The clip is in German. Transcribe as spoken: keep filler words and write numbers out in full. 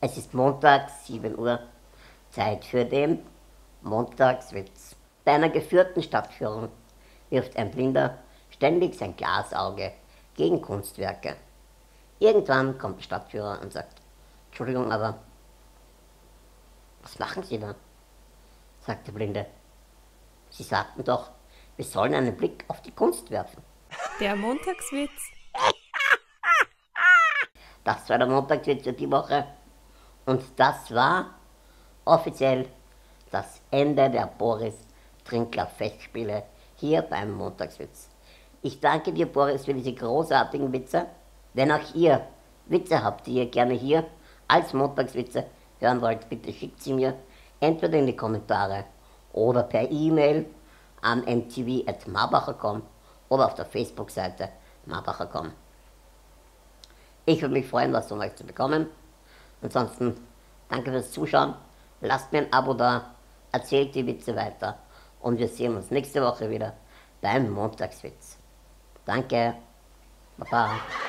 Es ist Montag, sieben Uhr, Zeit für den Montagswitz. Bei einer geführten Stadtführung wirft ein Blinder ständig sein Glasauge gegen Kunstwerke. Irgendwann kommt der Stadtführer und sagt: Entschuldigung, aber was machen Sie da? Sagt der Blinde. Sie sagten doch, wir sollen einen Blick auf die Kunst werfen. Der Montagswitz. Das war der Montagswitz für die Woche. Und das war offiziell das Ende der Boris Trinkler Festspiele hier beim Montagswitz. Ich danke dir, Boris, für diese großartigen Witze. Wenn auch ihr Witze habt, die ihr gerne hier als Montagswitze hören wollt, bitte schickt sie mir entweder in die Kommentare oder per E-Mail an m t v at marbacher punkt com oder auf der Facebook-Seite marbacher punkt com. Ich würde mich freuen, was von euch zu bekommen. Ansonsten danke fürs Zuschauen, lasst mir ein Abo da, erzählt die Witze weiter und wir sehen uns nächste Woche wieder beim Montagswitz. Danke, Baba.